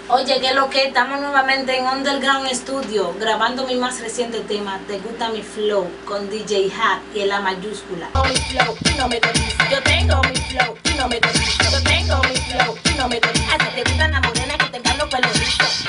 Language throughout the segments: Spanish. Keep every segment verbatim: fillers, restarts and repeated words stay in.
Oye, que lo que estamos nuevamente en Underground Studio grabando mi más reciente tema, Te Gusta Mi Flow, con D J Hat y en la mayúscula. Mi flow, no me cotiza. Yo tengo mi flow, no me cotiza. Yo tengo mi flow, no me cotiza. A ti te gustan las morenas que tengan los pelos rizos.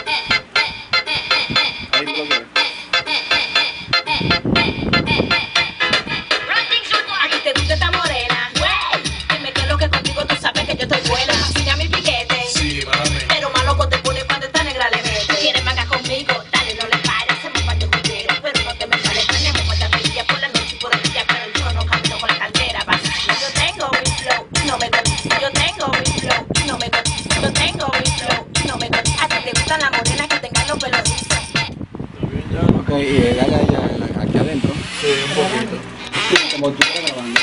A ti te gusta esta morena, güey. Dime qué es lo que contigo tú sabes que yo estoy buena. Sigue a mi piquete. Sí, mami. Pero más loco te pone cuando esta negra le mete. ¿Quieres manga conmigo? Dale, no le pares. Hacemos parte juguero, pero no te me sales. Tenemos mucha brilla por la noche y por el día, pero yo no camino con la cartera vacía. Yo tengo mi flow, no me cotiza. Yo tengo mi flow, no me cotiza. Yo tengo mi flow, no me cotiza. A ti te gustan las morenas que tengan los pelos rizos. Ok, y dale allá, aquí adentro. Sí, un poquito. Sí, como tú estás grabando.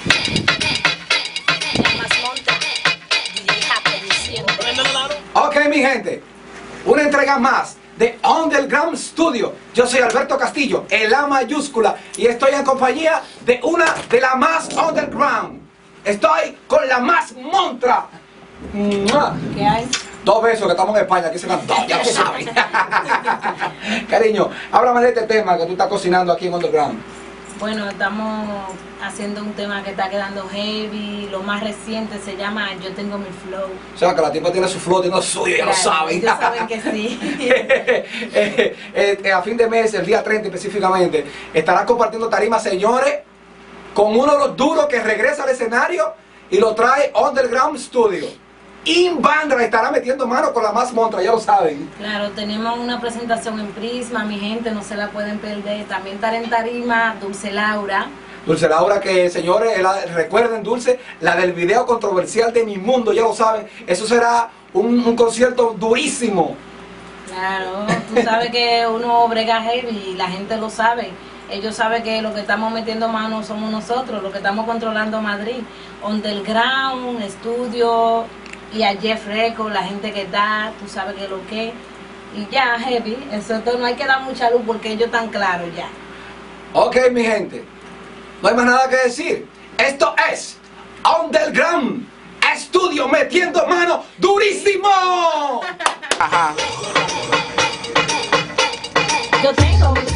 Ok, mi gente, una entrega más de Underground Studio. Yo soy Alberto Castillo, en la mayúscula, y estoy en compañía de una de las más underground. Estoy con la más montra. ¿Qué hay? Dos besos que estamos en España, aquí se dan dos, ya lo saben. Cariño, háblame de este tema que tú estás cocinando aquí en Underground. Bueno, estamos haciendo un tema que está quedando heavy. Lo más reciente se llama Yo Tengo Mi Flow. O sea, que la tipa tiene su flow, tiene lo suyo, ya Claro, lo saben. ellos saben que sí. eh, eh, a fin de mes, el día treinta específicamente, estará compartiendo tarima, señores, con uno de los duros que regresa al escenario y lo trae Underground Studio. Invandra estará metiendo mano con la más montra, ya lo saben. Claro, tenemos una presentación en Prisma, mi gente, no se la pueden perder. También estará en tarima Dulce Laura. Dulce Laura, que señores, la, recuerden Dulce, la del video controversial de Mi Mundo, ya lo saben. Eso será un, un concierto durísimo. Claro, tú sabes que uno brega heavy y la gente lo sabe. Ellos saben que lo que estamos metiendo mano somos nosotros, lo que estamos controlando Madrid. Underground, estudio y a Jeff Record, la gente que está, tú sabes que lo que. Y ya, heavy, eso no hay que dar mucha luz porque ellos están claros ya. Ok, mi gente, no hay más nada que decir. Esto es Underground Studio metiendo mano durísimo. Yo tengo